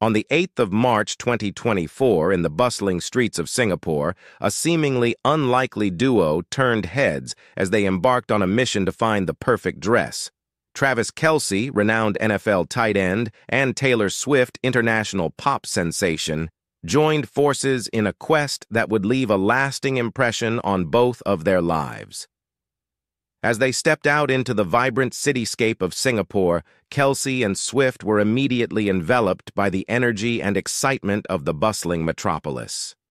On the 8th of March 2024, in the bustling streets of Singapore, a seemingly unlikely duo turned heads as they embarked on a mission to find the perfect dress. Travis Kelce, renowned NFL tight end, and Taylor Swift, international pop sensation, joined forces in a quest that would leave a lasting impression on both of their lives. As they stepped out into the vibrant cityscape of Singapore, Kelce and Swift were immediately enveloped by the energy and excitement of the bustling metropolis.